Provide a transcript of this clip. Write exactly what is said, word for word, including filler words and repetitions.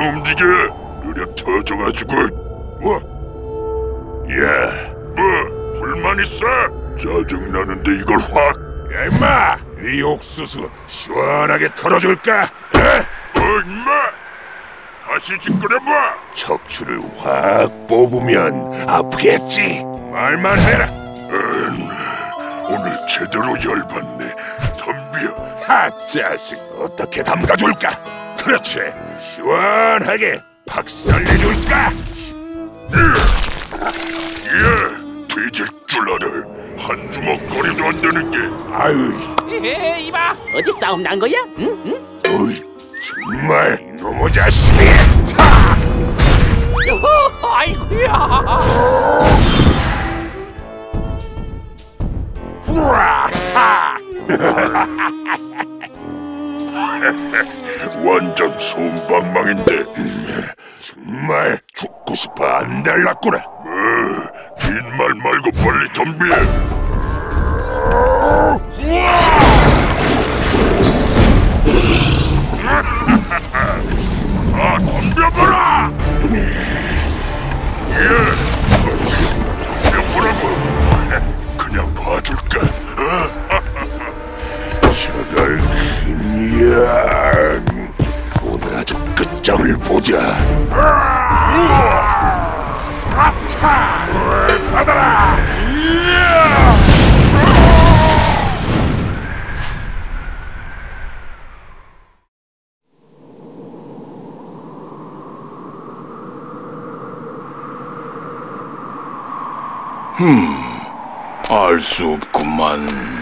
움직여. 느려 터져가지고. 뭐? 야, 뭐 불만 있어? 짜증나는데 이걸 확. 야, 임마! 네 옥수수 시원하게 털어줄까? 에? 어, 임마! 다시 짓거려봐! 척추를 확 뽑으면 아프겠지? 말만 해라! 음, 오늘 제대로 열받네. 덤벼. 하, 자식, 어떻게 담가줄까? 그렇지, 시원하게 박살내줄까? 예, 뒤질 줄 알아. 한 주먹거리도 안 되는 게. 아유. 에헤, 이봐, 어디 싸움 난 거야? 응? 응? 어이, 정말 이놈의 자식이. 요호, 아이고야. 후라. 완전 솜방망인데 정말 죽고 싶어 안 달랐구나. 뭐, 긴 말 말고 빨리 덤벼. 아, 덤벼보라. 예, 덤벼보라고. 그냥 봐줄까? 저걸 힘이야. 오늘 아주 끝장을 보자. 아차! 받아라! 흠, 알 수 없구만.